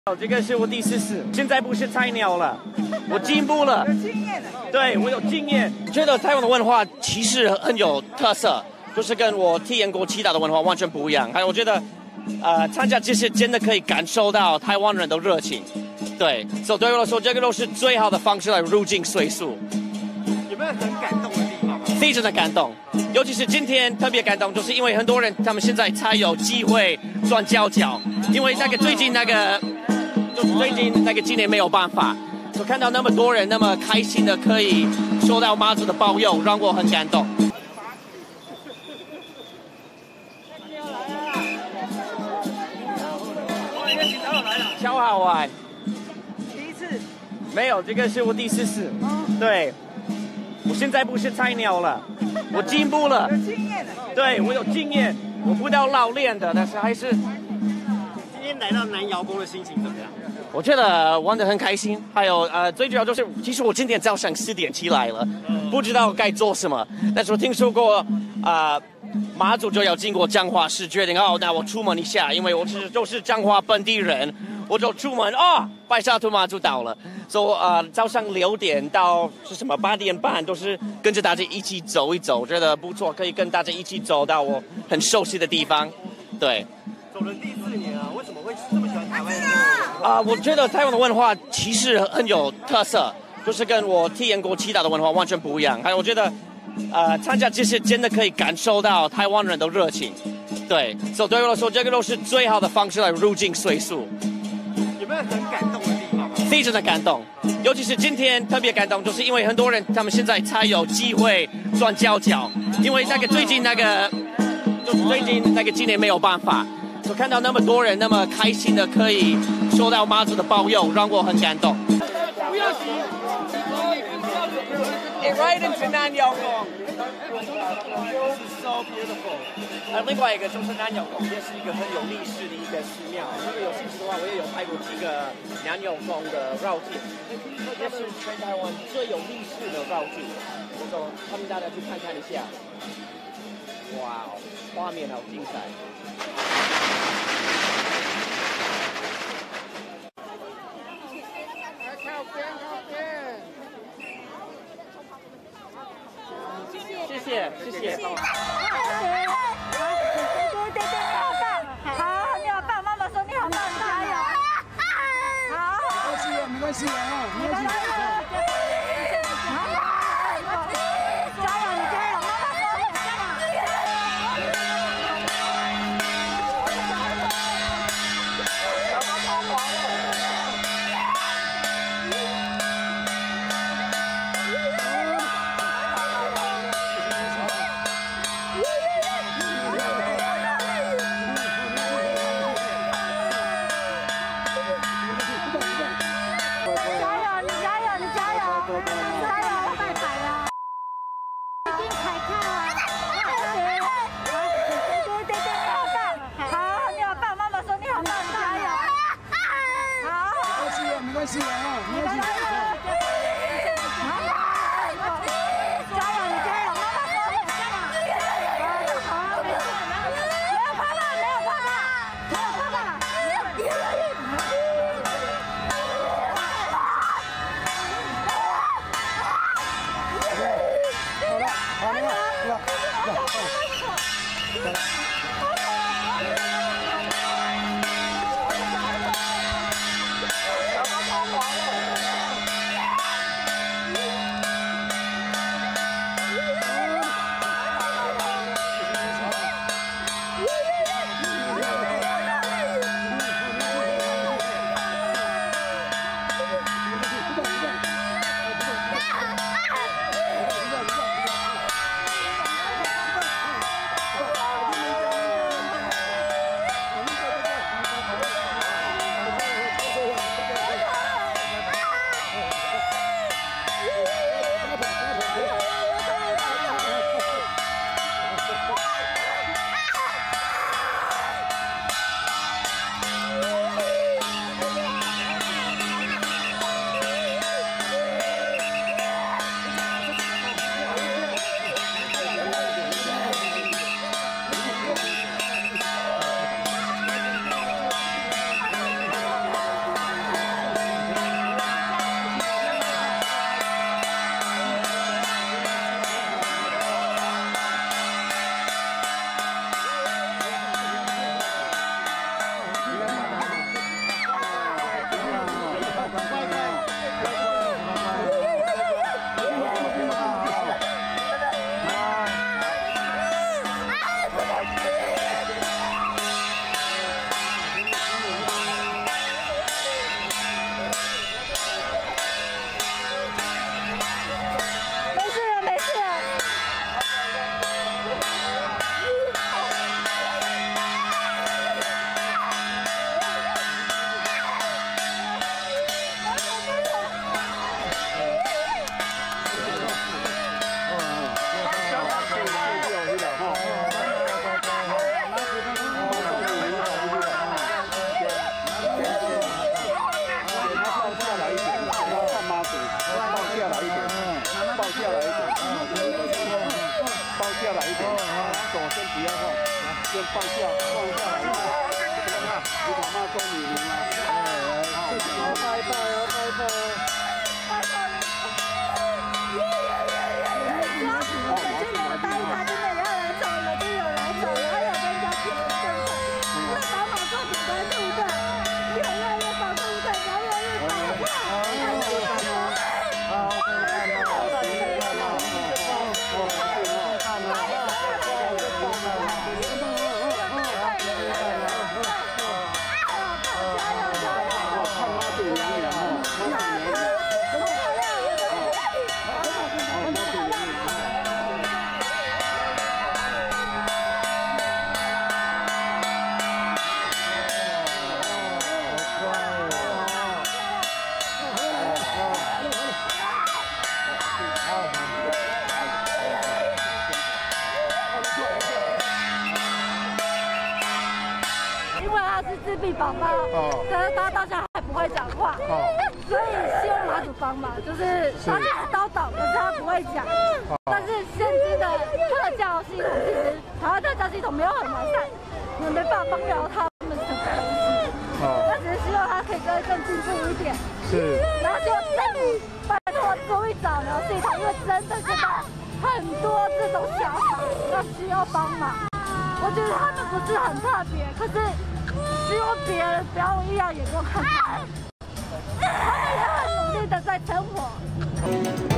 这个是我第4次，现在不是菜鸟了，我进步了， 有经验了。 对我有经验。觉得台湾的文化其实很有特色，就是跟我体验过其他的文化完全不一样。还有我觉得，参加这些真的可以感受到台湾人的热情。对，所以对我来说，这个都是最好的方式来入境随俗。 有没有很感动的地方？ 非常的感动，尤其是今天特别感动，就是因为很多人他们现在才有机会转角角，因为最近今年没有办法，就看到那么多人那么开心的可以受到妈祖的保佑，让我很感动。超好玩。 第一次？ 没有，这个是我第4次。对，我现在不是菜鸟了，我进步了。 有经验了。 对我有经验，我不到老练的，但是还是。 今天来到南瑶宫的心情怎么样？ 我觉得玩得很开心，还有最主要就是，其实我今天早上4点起来了，不知道该做什么，但是我听说过马祖就要经过彰化市，决定那我出门一下，因为我就是彰化本地人，我就出门白沙屯马祖到了，所以早上6点到8点半都是跟着大家一起走一走，觉得不错，可以跟大家一起走到我很熟悉的地方，对。 走了第4年啊，为什么会这么喜欢台湾人？ 我觉得台湾的文化其实很有特色，就是跟我体验过其他的文化完全不一样。还有我觉得，参加这些真的可以感受到台湾人的热情。对，所以对我来说，这个都是最好的方式来入境随俗。 有没有很感动的地方？ 非常的感动，尤其是今天特别感动，就是因为很多人他们现在才有机会转角角，因为最近今年没有办法。就看到那么多人那么开心的可以受到妈祖的保佑，让我很感动。不要急 ，It right into 南瑶宫。So beautiful。另外一个就是南瑶宫，也是一个很有历史的一个寺庙。如果有兴趣的话，我也有拍过几个南瑶宫的绕境，这是全台湾最有历史的绕境，so欢迎大家去看看一下。哇哦，画面好精彩。谢谢，谢谢。 好，你好棒，妈妈说你好棒，加油！好， 没关系啊，没关系。没关系啊，没关系。 手先不要放，来，先放下来。你敢骂钟明明吗？拜拜哦，拜拜哦。 今年答应他，今年也要来走了，就有来走了，还有跟人家提了政策，那宝马做顶端对不对？越来越高，对不对？越来越高，自闭宝宝，可是他到现在还不会讲话，所以希望马祖帮忙，就是他叨叨，可是他不会讲。但是现今的特教系统其实台湾特教系统没有很完善，我们没办法帮了他们什么东西。那只是希望他可以更进步一点。是。然后希望政府拜托终于找了系统，因为真的现在很多这种小孩要需要帮忙。我觉得他们不是很特别，可是。希望别人不要异样眼光看他们，他们也很努力的在生活。